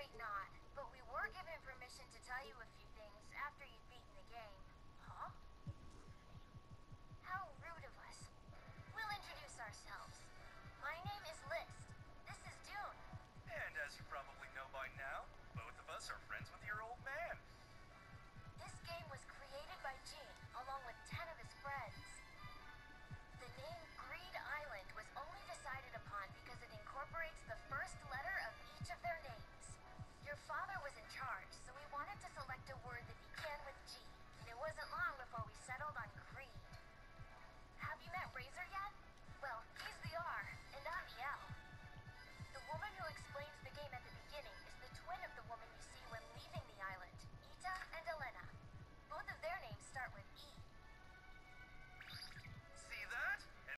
afraid not, but we were given permission to tell you a few things after you'd beaten the game. Huh? How